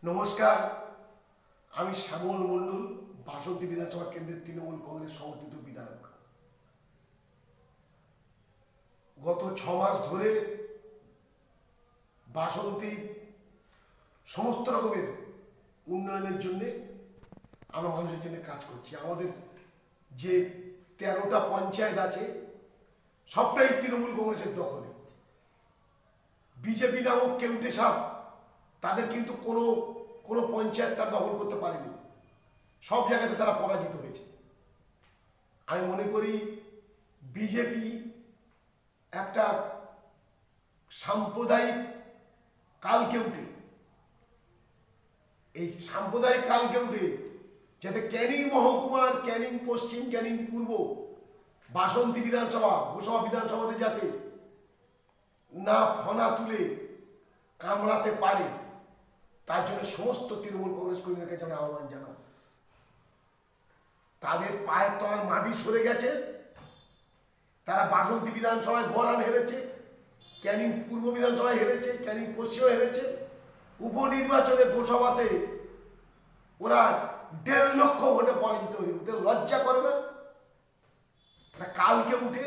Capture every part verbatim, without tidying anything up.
নমস্কার, আমি শ্যামল মণ্ডল, বাসন্তী বিধানসভা কেন্দ্রের তৃণমূল কংগ্রেস সমর্থিত বিধায়ক। গত ছ মাস ধরে বাসন্তী সমস্ত রকমের উন্নয়নের জন্য আমরা মানুষের জন্য কাজ করছি। আমাদের যে তেরোটা পঞ্চায়েত আছে সবটাই তৃণমূল কংগ্রেসের দখলে। বিজেপি নামক কেউটে সাপ তাদের কিন্তু কোনো কোনো পঞ্চায়েত তার দখল করতে পারেনি, সব জায়গাতে তারা পরাজিত হয়েছে। আমি মনে করি বিজেপি একটা সাম্প্রদায়িক কালকেউটে, এই সাম্প্রদায়িক কালকেউটে যাতে ক্যানিং মহকুমার, ক্যানিং পশ্চিম, ক্যানিং পূর্ব, বাসন্তী বিধানসভা, গোসাবা বিধানসভাতে যাতে না ফনা তুলে কামড়াতে পারে, তার জন্য সমস্ত তৃণমূল কংগ্রেস কর্মীদের কাছে আমি আহ্বান জানাব। তাদের পায়ের তলার মাটি সরে গেছে, তারা বাসন্তী বিধানসভায় গড়ান হেরেছে, ক্যানিং পূর্ব বিধানসভায় হেরেছে, ক্যানিং পশ্চিমে হেরেছে, উপনির্বাচনে গোসাবাতে ওরা দেড় লক্ষ ভোটে পরাজিত হয়ে ওদের লজ্জা করে না? কালকে উঠে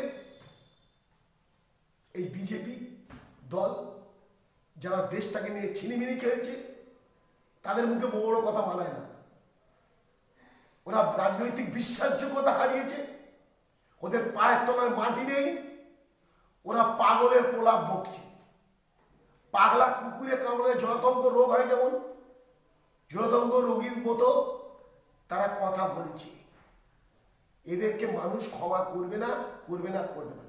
এই বিজেপি দল যারা দেশটাকে নিয়ে ছিনিমিনি খেলছে, তাদের মুখে বড় বড় কথা মানায় না। ওরা রাজনৈতিক বিশ্বাসযোগ্যতা হারিয়েছে, ওদের পায়ের তলার মাটি নেই, ওরা পাগলের প্রলাপ বকছে। পাগলা কুকুরে কামড়ে জলাতঙ্ক রোগ হয় যেমন, জলাতঙ্ক রোগীর মতো তারা কথা বলছে। এদেরকে মানুষ ক্ষমা করবে না, করবে না, করবে না।